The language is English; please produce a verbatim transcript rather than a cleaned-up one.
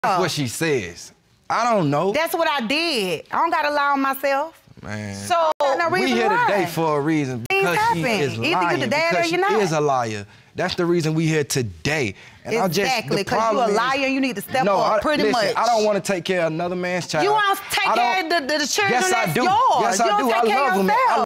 That's what she says. I don't know. That's what I did. I don't got to lie on myself. Man. So, no reason we here why. today for a reason. Because Things she happen. is lying. Either you the dad because or you're she not. is a liar. That's the reason we here today. And exactly, because you're a liar and you need to step no, up I, pretty listen, much. I don't want to take care of another man's child. You want to take care of the, the, the children yes, that's I do. yours. Yes, you I don't do. take I care love of them. yourself. I